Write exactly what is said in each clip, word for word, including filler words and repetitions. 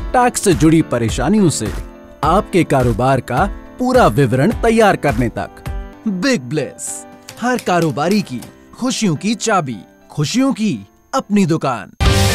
Tax से जुड़ी परेशानियों से आपके कारोबार का पूरा विवरण तैयार करने तक। बिग ब्लेस, हर कारोबारी की खुशियों की चाबी, खुशियों की अपनी दुकान।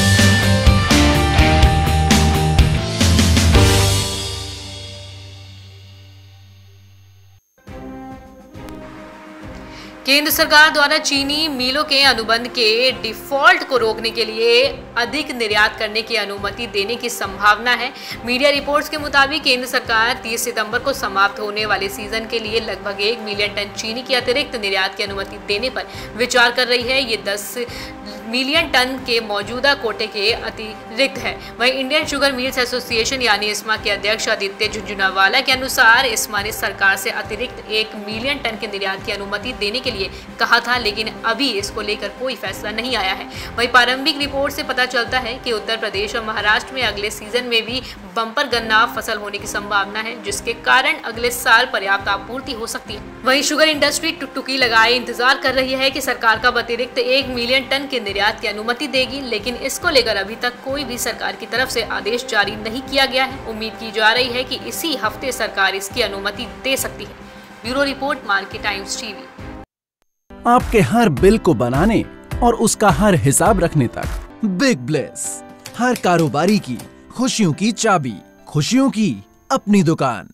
केंद्र सरकार द्वारा चीनी मिलों के अनुबंध के डिफॉल्ट को रोकने के लिए अधिक निर्यात करने की अनुमति देने की संभावना है। मीडिया रिपोर्ट्स के मुताबिक केंद्र सरकार तीस सितंबर को समाप्त होने वाले सीजन के लिए लगभग एक मिलियन टन चीनी की अतिरिक्त निर्यात की अनुमति देने पर विचार कर रही है। ये दस मिलियन टन के मौजूदा कोटे के अतिरिक्त है। वहीं इंडियन शुगर मिल्स एसोसिएशन यानी इस्मा के अध्यक्ष आदित्य झुंझुनवाला के अनुसार इस्मा ने सरकार से अतिरिक्त एक मिलियन टन के निर्यात की अनुमति देने के लिए कहा था, लेकिन अभी इसको लेकर कोई फैसला नहीं आया है। वहीं प्रारंभिक रिपोर्ट से पता चलता है कि उत्तर प्रदेश और महाराष्ट्र में अगले सीजन में भी बम्पर गन्ना फसल होने की संभावना है, जिसके कारण अगले साल पर्याप्त आपूर्ति हो सकती है। वहीं शुगर इंडस्ट्री टुकटुकी लगाए इंतजार कर रही है कि सरकार कब अतिरिक्त एक मिलियन टन के निर्यात की अनुमति देगी, लेकिन इसको लेकर अभी तक कोई भी सरकार की तरफ से आदेश जारी नहीं किया गया है। उम्मीद की जा रही है कि इसी हफ्ते सरकार इसकी अनुमति दे सकती है। Bureau report, market times TV. आपके हर बिल को बनाने और उसका हर हिसाब रखने तक। बिग ब्लेस, हर कारोबारी की खुशियों की चाबी, खुशियों की अपनी दुकान।